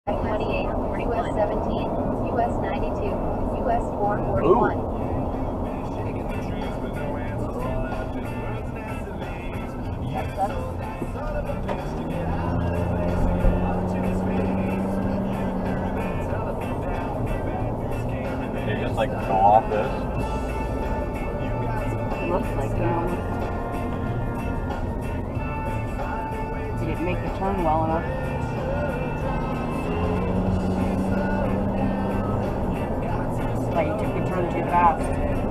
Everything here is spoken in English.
28, US 17, US 92, US 441. They just like go off this. Looks like he didn't make the turn well enough. Like he took the turn too fast.